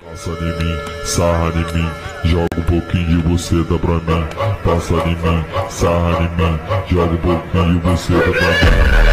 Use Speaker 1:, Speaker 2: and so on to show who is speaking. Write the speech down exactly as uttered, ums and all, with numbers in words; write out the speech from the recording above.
Speaker 1: Passa em mim, sarra em mim, joga um pouquinho de buceta pra mim. Passa em mim, sarra em mim, joga um pouquinho de buceta pra mim.